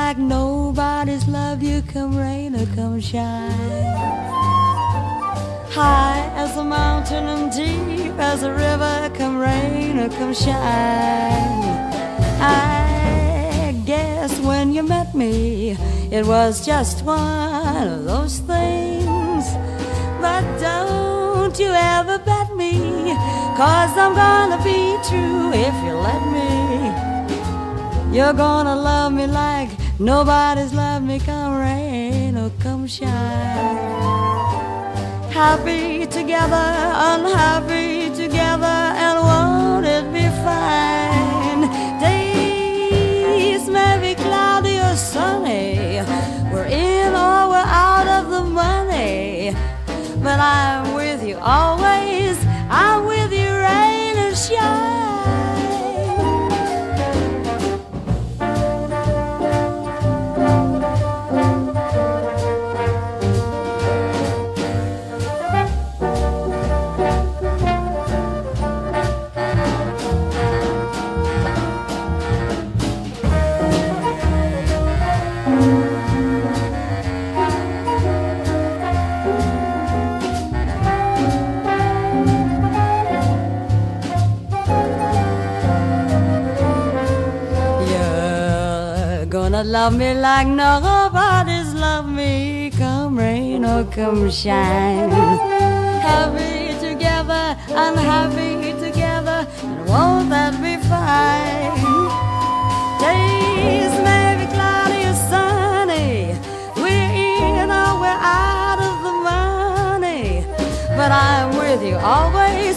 like nobody's loved you, come rain or come shine. High as a mountain and deep as a river, come rain or come shine. I guess when you met me, it was just one of those things. But don't you ever bet me, 'cause I'm gonna be true if you let me. You're gonna love me like nobody's loved me, come rain or come shine. Happy together, unhappy together, and won't it be fine? Days may be cloudy or sunny, we're in or we're out of the money, but I'm with you always, I'm with you rain or shine. Gonna love me like nobody's loved me, come rain or come shine. Happy together, unhappy together, and won't that be fine? Days may be cloudy or sunny, we're in or we're out of the money, but I'm with you always,